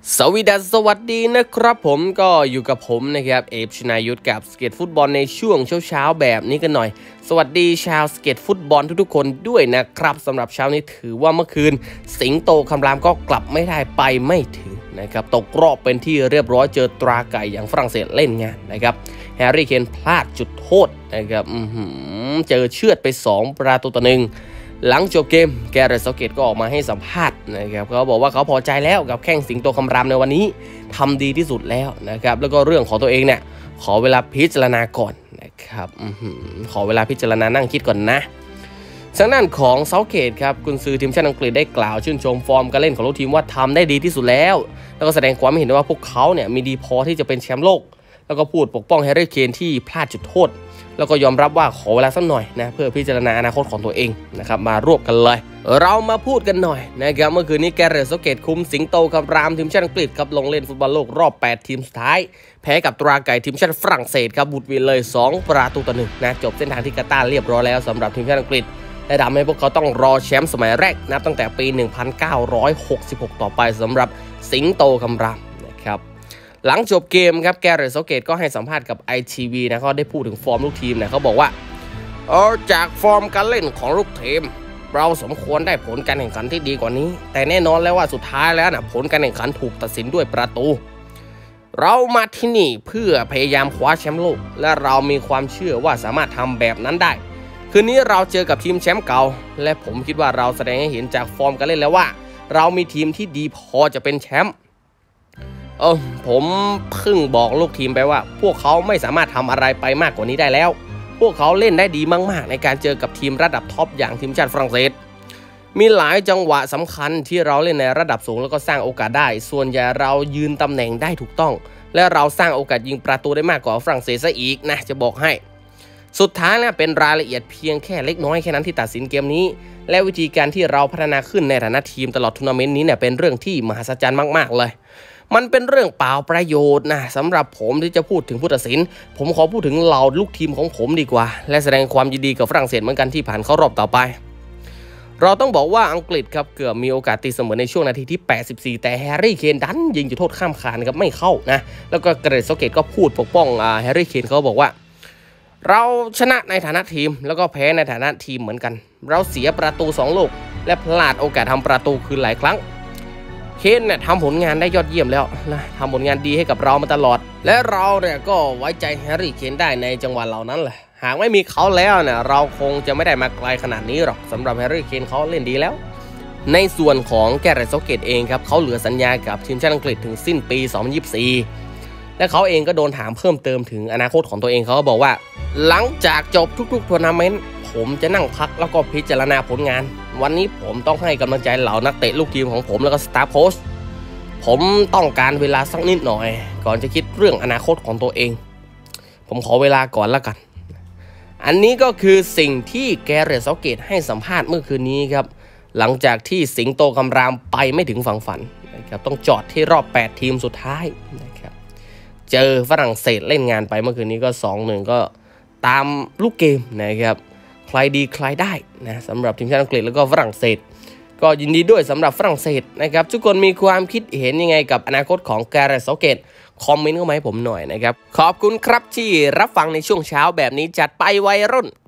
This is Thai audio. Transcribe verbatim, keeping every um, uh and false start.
สวีดัสสวัสดีนะครับผมก็อยู่กับผมนะครับเอฟชนายุทธกับสเก็ตฟุตบอลในช่วงเช้าๆแบบนี้กันหน่อยสวัสดีชาวสเก็ตฟุตบอลทุกๆคนด้วยนะครับสำหรับเช้านี้ถือว่าเมื่อคืนสิงโตคำรามก็กลับไม่ได้ไปไม่ถึงนะครับตกรอบเป็นที่เรียบร้อยเจอตราไก่อย่างฝรั่งเศสเล่นงานนะครับแฮร์รี่เคนพลาดจุดโทษนะครับเจอเชือดไปสองประตูต่อหนึ่งหลังจบเกมแกเรต เซาเกตก็ออกมาให้สัมภาษณ์นะครับเขาบอกว่าเขาพอใจแล้วกับแข้งสิงโตคำรามในวันนี้ทำดีที่สุดแล้วนะครับแล้วก็เรื่องของตัวเองเนี่ยขอเวลาพิจารณาก่อนนะครับขอเวลาพิจารณานั่งคิดก่อนนะทางด้านของเซาเกตครับกุนซือทีมชาติอังกฤษได้กล่าวชื่นชมฟอร์มการเล่นของลูกทีมว่าทำได้ดีที่สุดแล้วแล้วก็แสดงความเห็นว่าพวกเขาเนี่ยมีดีพอที่จะเป็นแชมป์โลกแล้วก็พูดปกป้องแฮร์รี่เคนที่พลาดจุดโทษแล้วก็ยอมรับว่าขอเวลาสักหน่อยนะเพื่อพิจารณาอนาคตของตัวเองนะครับมารวบกันเลยเรามาพูดกันหน่อยนะครับเมื่อคืนนี้แกเรต เซาเกตคุมสิงโตคำรามทีมชาติอังกฤษครับลงเล่นฟุตบอลโลกรอบแปดทีมสุดท้ายแพ้กับตราไก่ทีมชาติฝรั่งเศสครับบุดวินเลยสองประตูต่อหนึ่งนะจบเส้นทางที่กาตาร์เรียบร้อยแล้วสำหรับทีมชาติอังกฤษและทำให้พวกเขาต้องรอแชมป์สมัยแรกนับตั้งแต่ปีหนึ่งพันเก้าร้อยหกสิบหกต่อไปสำหรับสิงโตคำรามนะครับหลังจบเกมครับแกเรต เซาเกตก็ให้สัมภาษณ์กับ ไอ ที วี นะเขาได้พูดถึงฟอร์มลูกทีมนะเขาบอกว่าเออจากฟอร์มการเล่นของลูกทีมเราสมควรได้ผลการแข่งขันที่ดีกว่านี้แต่แน่นอนแล้วว่าสุดท้ายแล้วนะผลการแข่งขันถูกตัดสินด้วยประตูเรามาที่นี่เพื่อพยายามคว้าแชมป์โลกและเรามีความเชื่อว่าสามารถทำแบบนั้นได้คืนนี้เราเจอกับทีมแชมป์เก่าและผมคิดว่าเราแสดงให้เห็นจากฟอร์มการเล่นแล้วว่าเรามีทีมที่ดีพอจะเป็นแชมป์เออผมเพิ่งบอกลูกทีมไปว่าพวกเขาไม่สามารถทำอะไรไปมากกว่านี้ได้แล้วพวกเขาเล่นได้ดีมากๆในการเจอกับทีมระดับท็อปอย่างทีมชาติฝรั่งเศสมีหลายจังหวะสำคัญที่เราเล่นในระดับสูงแล้วก็สร้างโอกาสได้ส่วนใหญ่เรายืนตำแหน่งได้ถูกต้องและเราสร้างโอกาสยิงประตูได้มากกว่าฝรั่งเศสซะอีกนะจะบอกให้สุดท้ายนะเป็นรายละเอียดเพียงแค่เล็กน้อยแค่นั้นที่ตัดสินเกมนี้และวิธีการที่เราพัฒนาขึ้นในฐานะทีมตลอดทัวร์นาเมนต์นี้เนี่ยเป็นเรื่องที่มหัศจรรย์มากๆเลยมันเป็นเรื่องเปล่าประโยชน์นะสำหรับผมที่จะพูดถึงผู้ตัดสินผมขอพูดถึงเหล่าลูกทีมของผมดีกว่าและแสดงความยินดีกับฝรั่งเศสเหมือนกันที่ผ่านเข้ารอบต่อไปเราต้องบอกว่าอังกฤษครับเกือบมีโอกาสตีเสมอในช่วงนาทีที่แปดสิบสี่แต่แฮร์รี่เคนดันยิงจุดโทษข้ามคานครับไม่เข้านะแล้วก็แกเรต เซาเกตก็พูดปกป้องอ่าแฮร์รี่เคนเขาบอกว่าเราชนะในฐานะทีมแล้วก็แพ้ในฐานะทีมเหมือนกันเราเสียประตูสองลูกและพลาดโอกาสทำประตูคืนหลายครั้งเคนเนี่ยทำผลงานได้ยอดเยี่ยมแล้วนะทำผลงานดีให้กับเรามาตลอดและเราเนี่ยก็ไว้ใจแฮร์รี่เคนได้ในจังหวะเหล่านั้นแหละหากไม่มีเขาแล้วเนี่ยเราคงจะไม่ได้มาไกลขนาดนี้หรอกสำหรับแฮร์รี่เคนเขาเล่นดีแล้วในส่วนของแกเรต เซาเกตเองครับเขาเหลือสัญญากับทีมชาติอังกฤษถึงสิ้นปีสองพันยี่สิบสี่และเขาเองก็โดนถามเพิ่มเติมถึงอนาคตของตัวเองเขาก็บอกว่าหลังจากจบทุกๆทัวร์นาเมนต์ผมจะนั่งพักแล้วก็พิจารณาผลงานวันนี้ผมต้องให้กำลังใจเหล่านักเตะลูกทีมของผมแล้วก็สตาฟโค้ชผมต้องการเวลาสักนิดหน่อยก่อนจะคิดเรื่องอนาคตของตัวเองผมขอเวลาก่อนละกันอันนี้ก็คือสิ่งที่แกเรต เซาเกตให้สัมภาษณ์เมื่อคืนนี้ครับหลังจากที่สิงโตคำรามไปไม่ถึงฝั่งฝันนะครับต้องจอดที่รอบแปดทีมสุดท้ายนะครับเจอฝรั่งเศสเล่นงานไปเมื่อคืนนี้ก็ สองหนึ่ง ก็ตามลูกเกมนะครับใครดีใครได้นะสำหรับทีมชาติอังกฤษแล้วก็ฝรั่งเศสก็ยินดีด้วยสำหรับฝรั่งเศสนะครับทุกคนมีความคิดเห็นยังไงกับอนาคตของแกเรต เซาเกตคอมเมนต์เข้ามาให้ผมหน่อยนะครับขอบคุณครับที่รับฟังในช่วงเช้าแบบนี้จัดไปวัยรุ่น